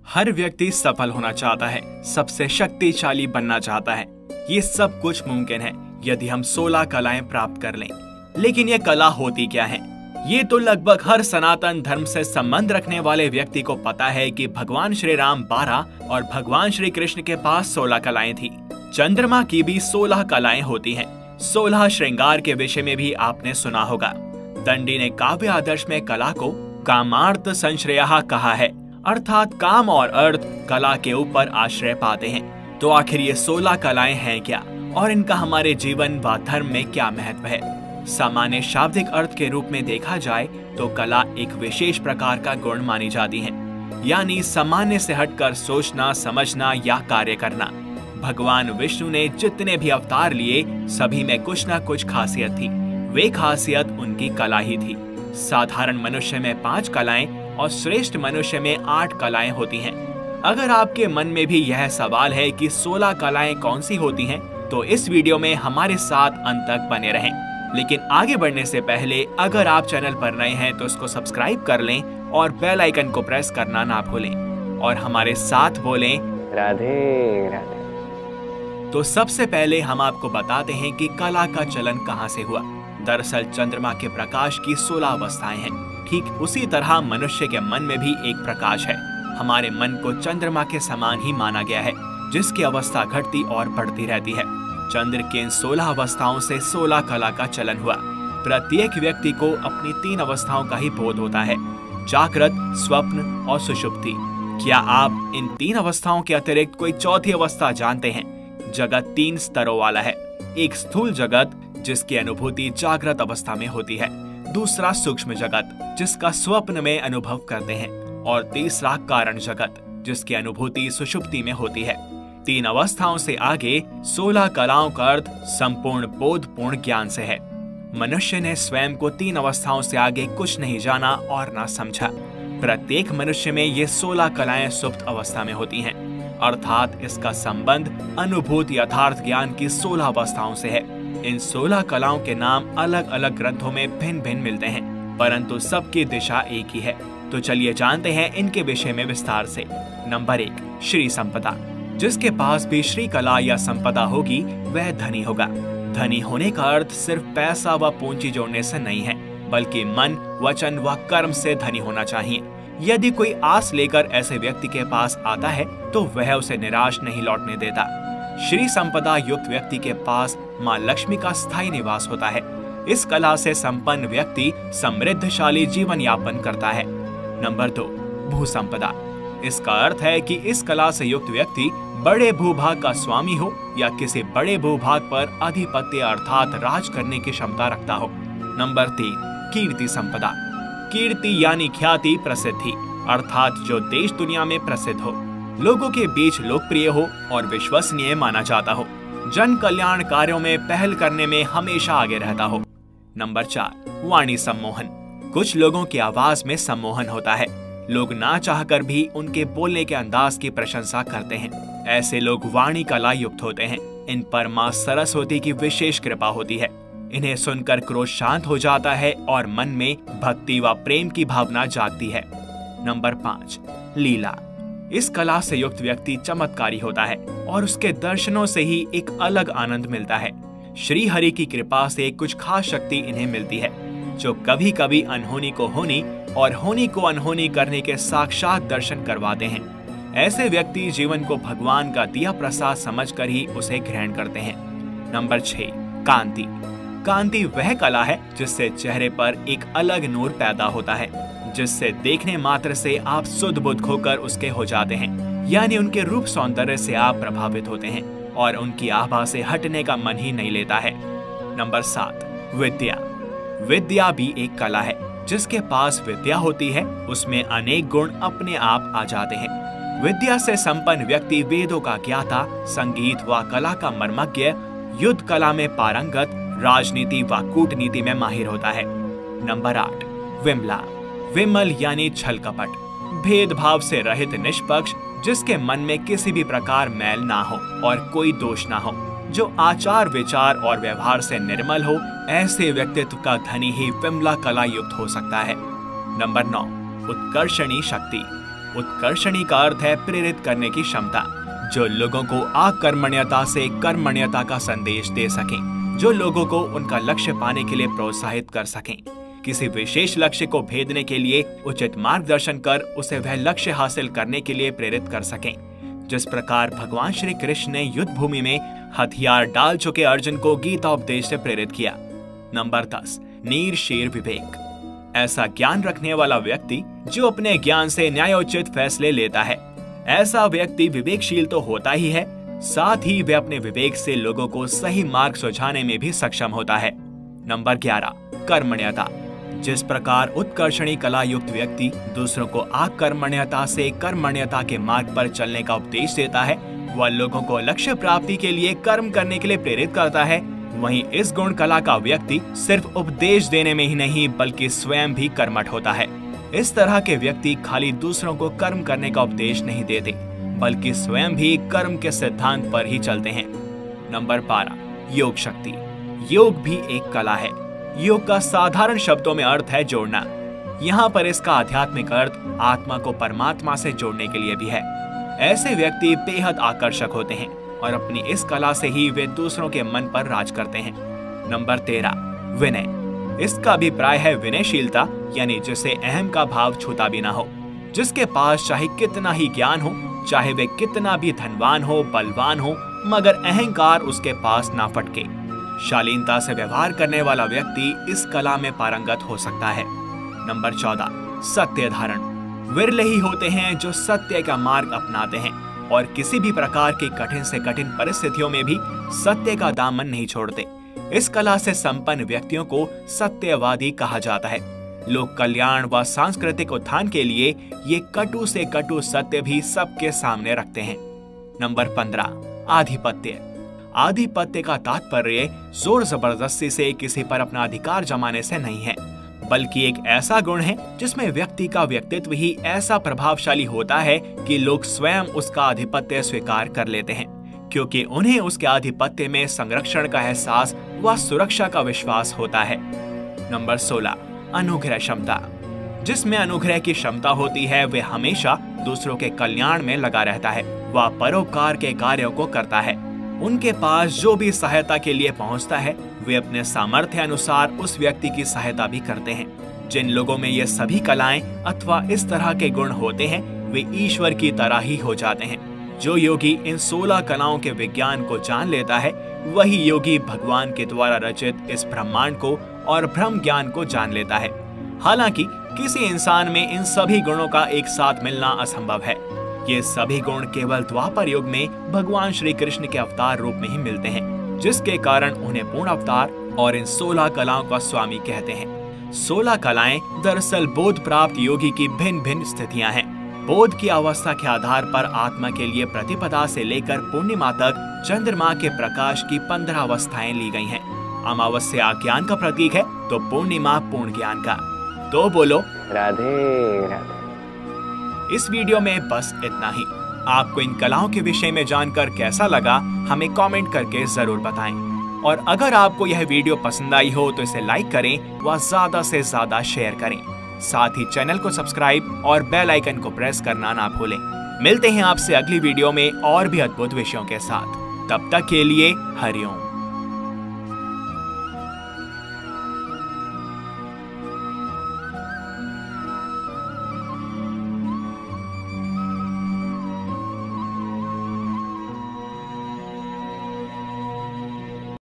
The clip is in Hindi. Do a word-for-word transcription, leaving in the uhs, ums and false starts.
हर व्यक्ति सफल होना चाहता है, सबसे शक्तिशाली बनना चाहता है। ये सब कुछ मुमकिन है यदि हम सोलह कलाएं प्राप्त कर लें। लेकिन ये कला होती क्या है? ये तो लगभग हर सनातन धर्म से संबंध रखने वाले व्यक्ति को पता है कि भगवान श्री राम बारह और भगवान श्री कृष्ण के पास सोलह कलाएं थी। चंद्रमा की भी सोलह कलाएं होती हैं। सोलह श्रृंगार के विषय में भी आपने सुना होगा। दंडी ने काव्य आदर्श में कला को कामार्थ संश्रयः कहा है, अर्थात काम और अर्थ कला के ऊपर आश्रय पाते हैं। तो आखिर ये सोलह कलाएं हैं क्या और इनका हमारे जीवन व धर्म में क्या महत्व है? सामान्य शाब्दिक अर्थ के रूप में देखा जाए तो कला एक विशेष प्रकार का गुण मानी जाती है, यानी सामान्य से हटकर सोचना, समझना या कार्य करना। भगवान विष्णु ने जितने भी अवतार लिए सभी में कुछ न कुछ खासियत थी। वे खासियत उनकी कला ही थी। साधारण मनुष्य में पांच कलाएं और श्रेष्ठ मनुष्य में आठ कलाएं होती हैं। अगर आपके मन में भी यह सवाल है कि सोलह कलाएं कौन सी होती हैं, तो इस वीडियो में हमारे साथ अंत तक बने रहें। लेकिन आगे बढ़ने से पहले अगर आप चैनल पर नए हैं तो इसको सब्सक्राइब कर लें और बेल आइकन को प्रेस करना ना भूलें और हमारे साथ बोलें राधे राधे। तो सबसे पहले हम आपको बताते हैं कि कला का चलन कहां से हुआ। दरअसल चंद्रमा के प्रकाश की सोलह अवस्थाएं हैं। ठीक उसी तरह मनुष्य के मन में भी एक प्रकाश है। हमारे मन को चंद्रमा के समान ही माना गया है, जिसकी अवस्था घटती और बढ़ती रहती है। चंद्र के इन सोलह अवस्थाओं से सोलह कला का चलन हुआ। प्रत्येक व्यक्ति को अपनी तीन अवस्थाओं का ही बोध होता है, जागृत, स्वप्न और सुषुप्ति। क्या आप इन तीन अवस्थाओं के अतिरिक्त कोई चौथी अवस्था जानते हैं? जगत तीन स्तरों वाला है। एक स्थूल जगत जिसकी अनुभूति जागृत अवस्था में होती है, दूसरा सूक्ष्म जगत जिसका स्वप्न में अनुभव करते हैं, और तीसरा कारण जगत जिसकी अनुभूति सुषुप्ति में होती है। तीन अवस्थाओं से आगे सोलह कलाओं का अर्थ संपूर्ण बोधपूर्ण ज्ञान से है। मनुष्य ने स्वयं को तीन अवस्थाओं से आगे कुछ नहीं जाना और ना समझा। प्रत्येक मनुष्य में ये सोलह कलाएं सुप्त अवस्था में होती हैं, अर्थात इसका संबंध अनुभूत यथार्थ ज्ञान की सोलह अवस्थाओं से है। इन सोलह कलाओं के नाम अलग अलग ग्रंथों में भिन्न भिन्न मिलते हैं, परंतु सबकी दिशा एक ही है। तो चलिए जानते हैं इनके विषय में विस्तार से। नंबर एक, श्री संपदा। जिसके पास भी श्री कला या संपदा होगी वह धनी होगा। धनी होने का अर्थ सिर्फ पैसा व पूंजी जोड़ने से नहीं है, बल्कि मन, वचन व कर्म से धनी होना चाहिए। यदि कोई आस लेकर ऐसे व्यक्ति के पास आता है तो वह उसे निराश नहीं लौटने देता। श्री संपदा युक्त व्यक्ति के पास माँ लक्ष्मी का स्थायी निवास होता है। इस कला से संपन्न व्यक्ति समृद्धशाली जीवन यापन करता है। नंबर दो, भू संपदा। इसका अर्थ है कि इस कला से युक्त व्यक्ति बड़े भूभाग का स्वामी हो या किसी बड़े भूभाग पर अधिपत्य अर्थात राज करने की क्षमता रखता हो। नंबर तीन, कीर्ति संपदा। कीर्ति यानी ख्याति, प्रसिद्धि, अर्थात जो देश दुनिया में प्रसिद्ध हो, लोगों के बीच लोकप्रिय हो और विश्वसनीय माना जाता हो, जन कल्याण कार्यों में पहल करने में हमेशा आगे रहता हो। नंबर चार, वाणी सम्मोहन। कुछ लोगों की आवाज में सम्मोहन होता है। लोग ना चाहकर भी उनके बोलने के अंदाज की प्रशंसा करते हैं। ऐसे लोग वाणी कला युक्त होते हैं। इन पर मां सरस्वती की विशेष कृपा होती है। इन्हें सुनकर क्रोध शांत हो जाता है और मन में भक्ति व प्रेम की भावना जागती है। नंबर पाँच, लीला। इस कला से युक्त व्यक्ति चमत्कारी होता है और उसके दर्शनों से ही एक अलग आनंद मिलता है। श्री हरि की कृपा से कुछ खास शक्ति इन्हें मिलती है, जो कभी कभी अनहोनी को होनी और होनी को अनहोनी करने के साक्षात दर्शन करवाते हैं। ऐसे व्यक्ति जीवन को भगवान का दिया प्रसाद समझकर ही उसे ग्रहण करते हैं। नंबर छह, कांति। कांति वह कला है जिससे चेहरे पर एक अलग नूर पैदा होता है, जिससे देखने मात्र से आप सुध बुध होकर उसके हो जाते हैं, यानी उनके रूप सौंदर्य से आप प्रभावित होते हैं और उनकी आभा से हटने का मन ही नहीं लेता है। नंबर सात, विद्या। विद्या भी एक कला है। जिसके पास विद्या होती है उसमें अनेक गुण अपने आप आ जाते हैं। विद्या से संपन्न व्यक्ति वेदों का ज्ञाता, संगीत व कला का मर्मज्ञ, युद्ध कला में पारंगत, राजनीति व कूटनीति में माहिर होता है। नंबर आठ, विमला। विमल यानी छल कपट, भेदभाव से रहित निष्पक्ष, जिसके मन में किसी भी प्रकार मैल ना हो और कोई दोष ना हो, जो आचार विचार और व्यवहार से निर्मल हो, ऐसे व्यक्तित्व का धनी ही विमला कला युक्त हो सकता है। नंबर नौ, उत्कर्षणी शक्ति। उत्कर्षणी का अर्थ है प्रेरित करने की क्षमता, जो लोगों को अकर्मण्यता से कर्मण्यता का संदेश दे सकें, जो लोगों को उनका लक्ष्य पाने के लिए प्रोत्साहित कर सकें, किसी विशेष लक्ष्य को भेदने के लिए उचित मार्गदर्शन कर उसे वह लक्ष्य हासिल करने के लिए प्रेरित कर सकें। जिस प्रकार भगवान श्री कृष्ण ने युद्ध भूमि में हथियार डाल चुके अर्जुन को गीता उपदेश से प्रेरित किया। नंबर दस, नीर शेर विवेक। ऐसा ज्ञान रखने वाला व्यक्ति जो अपने ज्ञान से न्यायोचित फैसले लेता है। ऐसा व्यक्ति विवेकशील तो होता ही है, साथ ही वह अपने विवेक से लोगों को सही मार्ग सुझाने में भी सक्षम होता है। नंबर ग्यारह, कर्मण्यता। जिस प्रकार उत्कर्षणी कला युक्त व्यक्ति दूसरों को अकर्मण्यता से कर्मण्यता के मार्ग पर चलने का उपदेश देता है, वह लोगों को लक्ष्य प्राप्ति के लिए कर्म करने के लिए प्रेरित करता है, वहीं इस गुण कला का व्यक्ति सिर्फ उपदेश देने में ही नहीं बल्कि स्वयं भी कर्मठ होता है। इस तरह के व्यक्ति खाली दूसरों को कर्म करने का उपदेश नहीं देते बल्कि स्वयं भी कर्म के सिद्धांत पर ही चलते हैं। नंबर बारह, योग शक्ति। योग भी एक कला है। योग का साधारण शब्दों में अर्थ है जोड़ना। यहाँ पर इसका आध्यात्मिक अर्थ आत्मा को परमात्मा से जोड़ने के लिए भी है। ऐसे व्यक्ति बेहद आकर्षक होते हैं और अपनी इस कला से ही वे दूसरों के मन पर राज करते हैं। नंबर तेरह, विनय। इसका अभिप्राय है विनयशीलता, यानी जिसे अहम का भाव छूता भी ना हो, जिसके पास चाहे कितना ही ज्ञान हो, चाहे वे कितना भी धनवान हो, बलवान हो, मगर अहंकार उसके पास ना फटके। शालीनता से व्यवहार करने वाला व्यक्ति इस कला में पारंगत हो सकता है। नंबर चौदह, सत्य धारण। विरले ही होते हैं जो सत्य का मार्ग अपनाते हैं और किसी भी प्रकार की कठिन से कठिन परिस्थितियों में भी सत्य का दामन नहीं छोड़ते। इस कला से संपन्न व्यक्तियों को सत्यवादी कहा जाता है। लोक कल्याण व सांस्कृतिक उत्थान के लिए ये कटु से कटु सत्य भी सबके सामने रखते हैं। नंबर पंद्रह, आधिपत्य। आधिपत्य का तात्पर्य जोर जबरदस्ती से किसी पर अपना अधिकार जमाने से नहीं है, बल्कि एक ऐसा गुण है जिसमें व्यक्ति का व्यक्तित्व ही ऐसा प्रभावशाली होता है कि लोग स्वयं उसका आधिपत्य स्वीकार कर लेते हैं, क्योंकि उन्हें उसके आधिपत्य में संरक्षण का एहसास व सुरक्षा का विश्वास होता है। नंबर सोलह, अनुग्रह क्षमता। जिसमें अनुग्रह की क्षमता होती है वे हमेशा दूसरों के कल्याण में लगा रहता है, वह परोपकार के कार्यों को करता है। उनके पास जो भी सहायता के लिए पहुंचता है वे अपने सामर्थ्य अनुसार उस व्यक्ति की सहायता भी करते हैं। जिन लोगों में ये सभी कलाएं अथवा इस तरह के गुण होते हैं वे ईश्वर की तरह ही हो जाते हैं। जो योगी इन सोलह कलाओं के विज्ञान को जान लेता है वही योगी भगवान के द्वारा रचित इस ब्रह्मांड को और ब्रह्म ज्ञान को जान लेता है। हालांकि किसी इंसान में इन सभी गुणों का एक साथ मिलना असंभव है। ये सभी गुण केवल द्वापर युग में भगवान श्री कृष्ण के अवतार रूप में ही मिलते हैं, जिसके कारण उन्हें पूर्ण अवतार और इन सोलह कलाओं का स्वामी कहते हैं। सोलह कलाएं दरअसल बोध प्राप्त योगी की भिन्न भिन्न स्थितियां हैं। बोध की अवस्था के आधार पर आत्मा के लिए प्रतिपदा से लेकर पूर्णिमा तक चंद्रमा के प्रकाश की पंद्रह अवस्थाएं ली गई हैं। अमावस्या ज्ञान का प्रतीक है तो पूर्णिमा पूर्ण ज्ञान का। तो बोलो राधे राधे। इस वीडियो में बस इतना ही। आपको इन कलाओं के विषय में जानकर कैसा लगा हमें कमेंट करके जरूर बताएं। और अगर आपको यह वीडियो पसंद आई हो तो इसे लाइक करें व ज्यादा से ज्यादा शेयर करें। साथ ही चैनल को सब्सक्राइब और बेल आइकन को प्रेस करना ना भूलें। मिलते हैं आपसे अगली वीडियो में और भी अद्भुत विषयों के साथ। तब तक के लिए हरिओम।